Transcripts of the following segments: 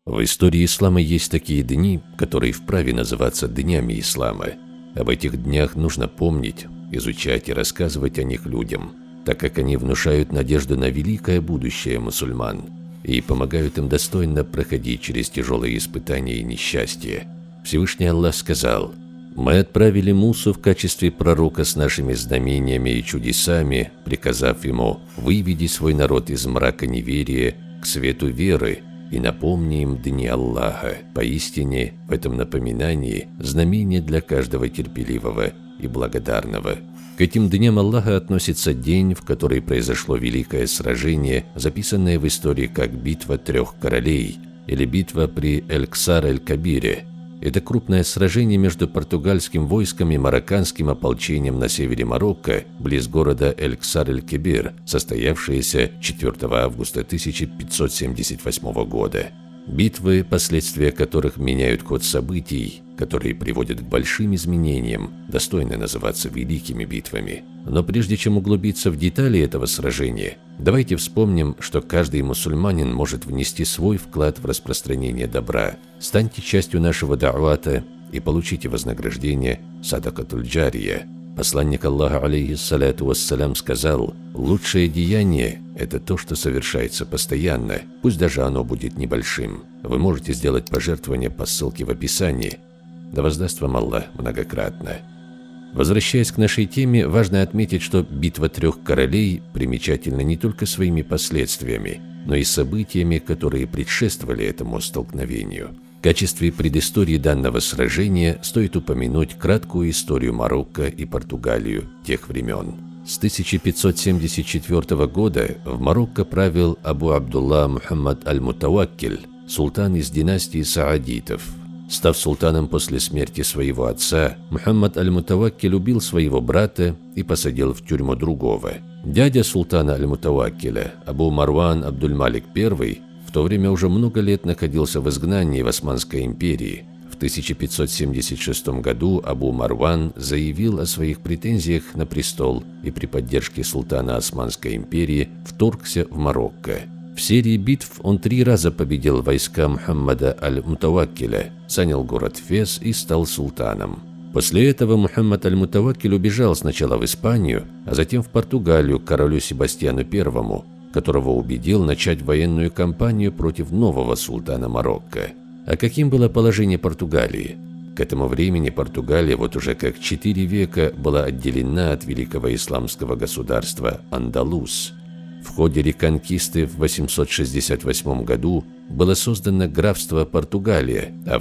В истории ислама есть такие дни, которые вправе называться днями ислама. Об этих днях нужно помнить, изучать и рассказывать о них людям, так как они внушают надежду на великое будущее мусульман и помогают им достойно проходить через тяжелые испытания и несчастья. Всевышний Аллах сказал: «Мы отправили Мусу в качестве пророка с нашими знамениями и чудесами, приказав ему: выведи свой народ из мрака неверия к свету веры и напомни им дни Аллаха. Поистине, в этом напоминании знамение для каждого терпеливого и благодарного». К этим дням Аллаха относится день, в который произошло великое сражение, записанное в истории как «Битва трех королей» или «Битва при Эль-Ксар-эль-Кабире». Это крупное сражение между португальским войском и марокканским ополчением на севере Марокко, близ города Эль-Ксар-эль-Кабир, состоявшееся 4 августа 1578 года. Битвы, последствия которых меняют ход событий, которые приводят к большим изменениям, достойны называться великими битвами. Но прежде чем углубиться в детали этого сражения, давайте вспомним, что каждый мусульманин может внести свой вклад в распространение добра. Станьте частью нашего да'вата и получите вознаграждение садакатуль джария. Посланник Аллаха, алейхиссаляту вассалям, сказал: «Лучшее деяние – это то, что совершается постоянно, пусть даже оно будет небольшим. Вы можете сделать пожертвование по ссылке в описании. Да воздаст вам Аллах многократно». Возвращаясь к нашей теме, важно отметить, что битва трех королей примечательна не только своими последствиями, но и событиями, которые предшествовали этому столкновению. В качестве предыстории данного сражения стоит упомянуть краткую историю Марокко и Португалию тех времен. С 1574 года в Марокко правил Абу Абдулла Мухаммад аль-Мутаваккиль, султан из династии саадитов. Став султаном после смерти своего отца, Мухаммад аль-Мутаваккиль убил своего брата и посадил в тюрьму другого. Дядя султана аль-Мутаваккиля, Абу Марван Абдуль-Малик I, в то время уже много лет находился в изгнании в Османской империи. В 1576 году Абу Марван заявил о своих претензиях на престол и при поддержке султана Османской империи вторгся в Марокко. В серии битв он 3 раза победил войска Мухаммада аль-Мутаваккиля, занял город Фес и стал султаном. После этого Мухаммад аль-Мутаваккиль убежал сначала в Испанию, а затем в Португалию к королю Себастьяну I, которого убедил начать военную кампанию против нового султана Марокко. А каким было положение Португалии? К этому времени Португалия вот уже как 4 века была отделена от великого исламского государства Андалус. В ходе реконкисты в 868 году было создано графство Португалия, а в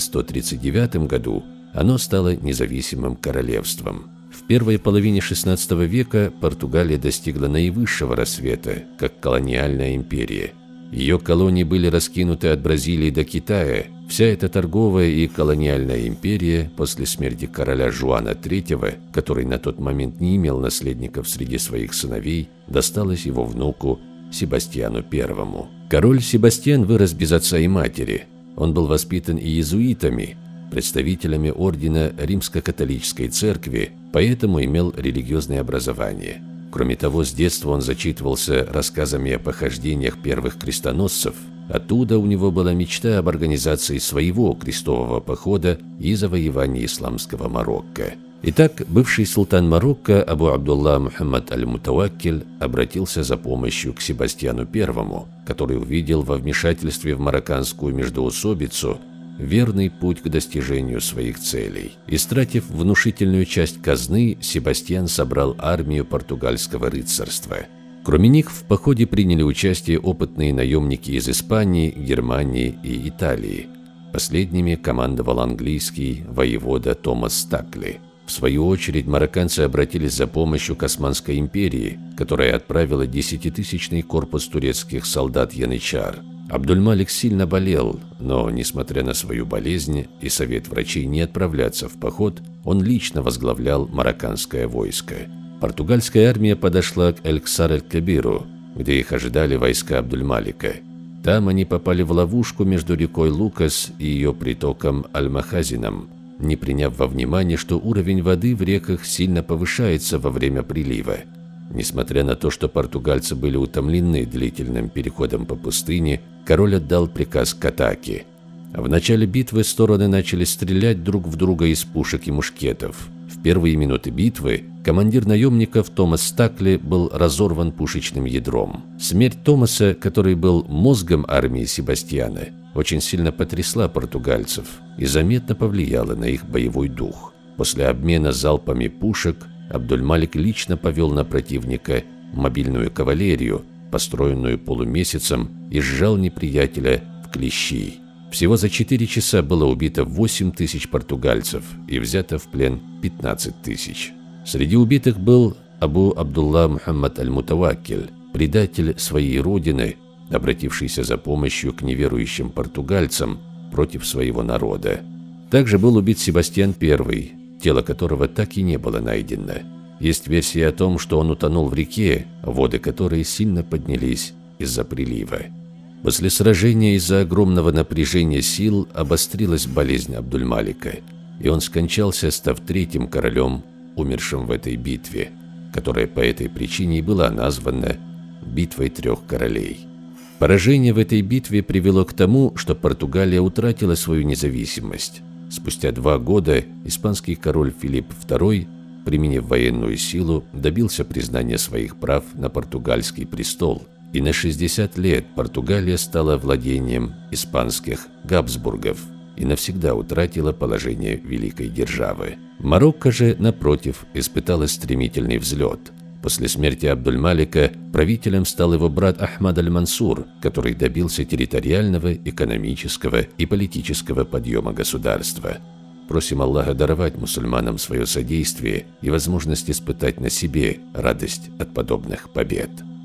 1139 году оно стало независимым королевством. В первой половине XVI века Португалия достигла наивысшего расцвета, как колониальная империя. Ее колонии были раскинуты от Бразилии до Китая. Вся эта торговая и колониальная империя после смерти короля Жуана III, который на тот момент не имел наследников среди своих сыновей, досталась его внуку Себастьяну I. Король Себастьян вырос без отца и матери. Он был воспитан иезуитами, представителями ордена Римско-католической церкви, поэтому имел религиозное образование. Кроме того, с детства он зачитывался рассказами о похождениях первых крестоносцев. Оттуда у него была мечта об организации своего крестового похода и завоевании исламского Марокко. Итак, бывший султан Марокко Абу Абдулла Мухаммад аль-Мутаваккиль обратился за помощью к Себастьяну I, который увидел во вмешательстве в марокканскую междоусобицу верный путь к достижению своих целей. Истратив внушительную часть казны, Себастьян собрал армию португальского рыцарства. Кроме них в походе приняли участие опытные наемники из Испании, Германии и Италии. Последними командовал английский воевода Томас Стакли. В свою очередь марокканцы обратились за помощью к Османской империи, которая отправила 10-тысячный корпус турецких солдат янычар. Абдуль-Малик сильно болел, но, несмотря на свою болезнь и совет врачей не отправляться в поход, он лично возглавлял марокканское войско. Португальская армия подошла к Эль-Ксар-эль-Кабиру, где их ожидали войска Абдуль-Малика. Там они попали в ловушку между рекой Лукас и ее притоком Аль-Махазином, не приняв во внимание, что уровень воды в реках сильно повышается во время прилива. Несмотря на то, что португальцы были утомлены длительным переходом по пустыне, король отдал приказ к атаке. В начале битвы стороны начали стрелять друг в друга из пушек и мушкетов. В первые минуты битвы командир наемников Томас Стакли был разорван пушечным ядром. Смерть Томаса, который был мозгом армии Себастьяна, очень сильно потрясла португальцев и заметно повлияла на их боевой дух. После обмена залпами пушек Абдуль-Малик лично повел на противника мобильную кавалерию, построенную полумесяцем, и сжал неприятеля в клещи. Всего за 4 часа было убито 8 тысяч португальцев и взято в плен 15 тысяч. Среди убитых был Абу Абдулла Мухаммад аль-Мутаваккиль, предатель своей родины, обратившийся за помощью к неверующим португальцам против своего народа. Также был убит Себастьян I, тело которого так и не было найдено. Есть версия о том, что он утонул в реке, воды которой сильно поднялись из-за прилива. После сражения из-за огромного напряжения сил обострилась болезнь Абдуль-Малика, и он скончался, став 3-м королем, умершим в этой битве, которая по этой причине и была названа «Битвой 3 королей». Поражение в этой битве привело к тому, что Португалия утратила свою независимость. Спустя 2 года испанский король Филипп II, применив военную силу, добился признания своих прав на португальский престол, и на 60 лет Португалия стала владением испанских Габсбургов и навсегда утратила положение великой державы. Марокко же, напротив, испытала стремительный взлет. После смерти Абдуль-Малика правителем стал его брат Ахмад аль-Мансур, который добился территориального, экономического и политического подъема государства. Просим Аллаха даровать мусульманам свое содействие и возможность испытать на себе радость от подобных побед.